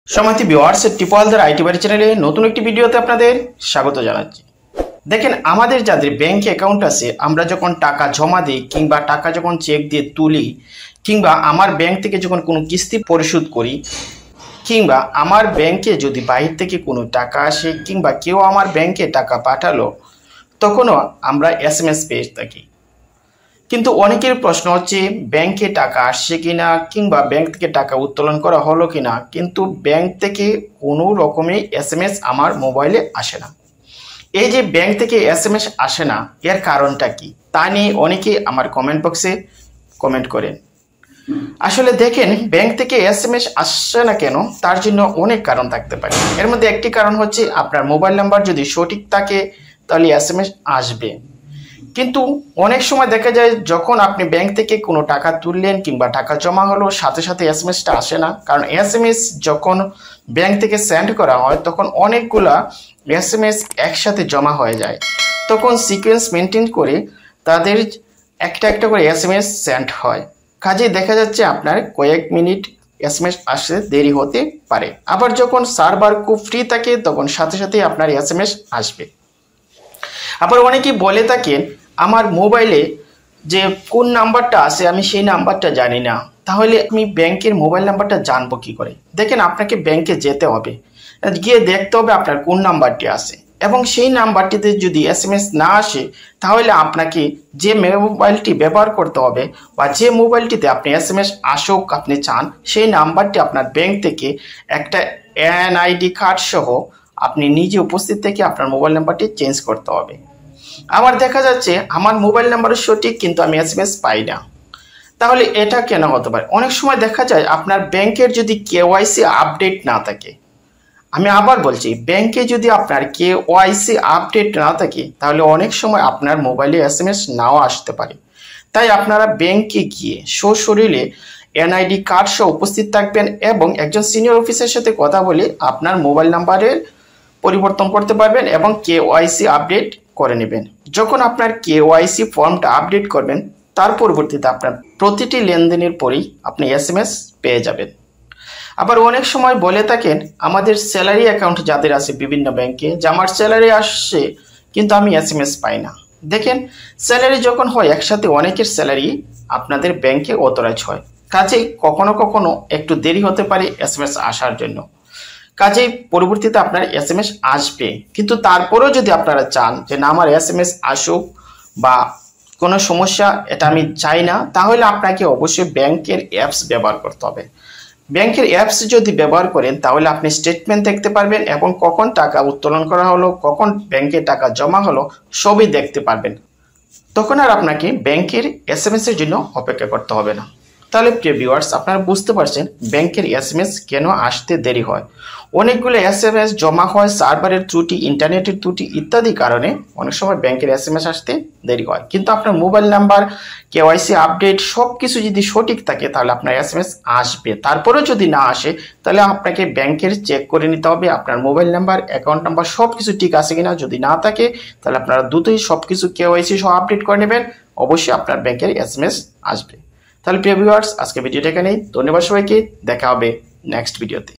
সম্মানিত viewers, টিপলদার IT বাড়ি চ্যানেলে নতুন একটি ভিডিওতে আপনাদের স্বাগত জানাচ্ছি। দেখেন, আমাদের যাদের ব্যাংক অ্যাকাউন্ট আছে, আমরা যখন টাকা জমা দিই কিংবা টাকা যখন চেক দিয়ে তুলি কিংবা আমার ব্যাংক থেকে যখন কোনো কিস্তি পরিশোধ করি কিংবা আমার ব্যাংকে যদি বাইরে থেকে কোনো টাকা আসে কিংবা কেউ আমার ব্যাংকে টাকা পাঠালো, তখনও আমরা এসএমএস পেয়ে থাকি। কিন্তু অনেকের প্রশ্ন হচ্ছে ব্যাংকে টাকা আসছে কিনা কিংবা ব্যাংক থেকে টাকা উত্তোলন করা হলো কিনা, কিন্তু ব্যাংক থেকে কোনো রকমের এসএমএস আমার মোবাইলে আসে না। এই যে ব্যাংক থেকে এসএমএস আসে না, এর কারণটা কি তা নিয়ে অনেকে আমার কমেন্ট বক্সে কমেন্ট করেন। আসলে দেখেন, ব্যাংক থেকে এসএমএস আসছে না কেন, তার জন্য অনেক কারণ থাকতে পারে। এর মধ্যে একটি কারণ হচ্ছে আপনার মোবাইল নাম্বার যদি সঠিক থাকে তাহলে এসএমএস আসবে। কিন্তু অনেক সময় দেখা যায় যখন আপনি ব্যাংক থেকে কোনো টাকা তুললেন কিংবা টাকা জমা হলো, সাথে সাথে এসএমএসটা আসে না। কারণ এসএমএস যখন ব্যাংক থেকে সেন্ড করা হয় তখন অনেকগুলা এসএমএস একসাথে জমা হয়ে যায়, তখন সিকোয়েন্স মেনটেন করে তাদের একটা একটা করে এসএমএস সেন্ড হয়। কাজে দেখা যাচ্ছে আপনার কয়েক মিনিট এসএমএস আসতে দেরি হতে পারে। আবার যখন সার্ভার খুব ফ্রি থাকে তখন সাথে সাথে আপনার এসএমএস আসবে। আবার অনেকেই বলে থাকেন আমার মোবাইলে যে কোন নাম্বারটা আছে আমি সেই নাম্বারটা জানি না, তাহলে আমি ব্যাংকের মোবাইল নাম্বারটা জানবো কি করে? দেখেন, আপনাকে ব্যাংকে যেতে হবে, গিয়ে দেখতে হবে আপনার কোন নাম্বারটি আছে, এবং সেই নাম্বারটিতে যদি এসএমএস না আসে তাহলে আপনাকে যে মোবাইলটি ব্যবহার করতে হবে বা যে মোবাইলটিতে আপনি এসএমএস আসুক আপনি চান, সেই নাম্বারটি আপনার ব্যাংক থেকে একটা এনআইডি কার্ড সহ আপনি নিজে উপস্থিত থেকে আপনার মোবাইল নাম্বারটি চেঞ্জ করতে হবে। আবার দেখা যাচ্ছে আমার মোবাইল নাম্বার সঠিক কিন্তু আমি এসএমএস পাই না, তাহলে এটা কেন হতে পারে? অনেক সময় দেখা যায় আপনার ব্যাংকের যদি কেওয়াইসি আপডেট না থাকে, আমি আবার বলছি, ব্যাংকে যদি আপনার কেওয়াইসি আপডেট না থাকে তাহলে অনেক সময় আপনার মোবাইলে এসএমএস নাও আসতে পারে। তাই আপনারা ব্যাংকে গিয়ে সশরীরে এনআইডি কার্ড সহ উপস্থিত থাকবেন এবং একজন সিনিয়র অফিসারের সাথে কথা বলে আপনার মোবাইল নাম্বারের পরিবর্তন করতে পারবেন এবং কেওয়াইসি আপডেট করে নেবেন। যখন আপনার কেওয়াইসি ফর্মটা আপডেট করবেন তার পরবর্তীতে আপনার প্রতিটি লেনদেনের পরেই আপনি এসএমএস পেয়ে যাবেন। আবার অনেক সময় বলে থাকেন আমাদের স্যালারি অ্যাকাউন্ট যাদের আছে বিভিন্ন ব্যাংকে, যে আমার স্যালারি আসছে কিন্তু আমি এসএমএস পাই না। দেখেন, স্যালারি যখন হয় একসাথে অনেকের স্যালারি আপনাদের ব্যাংকে অথরাইজ হয়, কাজেই কখনো কখনো একটু দেরি হতে পারে এসএমএস আসার জন্য। কাজেই পরবর্তীতে আপনার এসএমএস আসবে, কিন্তু তারপরেও যদি আপনারা চান যে না আমার এসএমএস আসুক বা কোনো সমস্যা এটা আমি চাই না, তাহলে আপনাকে অবশ্যই ব্যাংকের অ্যাপস ব্যবহার করতে হবে। ব্যাংকের অ্যাপস যদি ব্যবহার করেন তাহলে আপনি স্টেটমেন্ট দেখতে পারবেন এবং কখন টাকা উত্তোলন করা হলো, কখন ব্যাংকে টাকা জমা হলো সবই দেখতে পারবেন। তখন আর আপনাকে ব্যাংকের এসএমএস এর জন্য অপেক্ষা করতে হবে না। তাহলে প্রিয় ভিউয়ার্স, আপনারা বুঝতে পারছেন ব্যাংকের এসএমএস কেন আসতে দেরি হয়। অনেকগুলো এসএমএস জমা হয় সার্ভারের ত্রুটি, ইন্টারনেটের ত্রুটি ইত্যাদি কারণে অনেক সময় ব্যাংকের এসএমএস আসতে দেরি হয়। কিন্তু আপনার মোবাইল নাম্বার, কেওয়াইসি আপডেট সব কিছু যদি সঠিক থাকে তাহলে আপনার এসএমএস আসবে। তারপরেও যদি না আসে তাহলে আপনাকে ব্যাংকের চেক করে নিতে হবে আপনার মোবাইল নাম্বার, অ্যাকাউন্ট নাম্বার সব কিছু ঠিক আছে কিনা। যদি না থাকে তাহলে আপনারা দ্রুতই সব কিছু কেওয়াইসি সহ আপডেট করে নেবেন, অবশ্যই আপনার ব্যাংকের এসএমএস আসবে। তাহলে প্রিয় ভিউয়ার্স, আজকে ভিডিওটা এখানেই। ধন্যবাদ সবাইকে, দেখা হবে নেক্সট ভিডিওতে।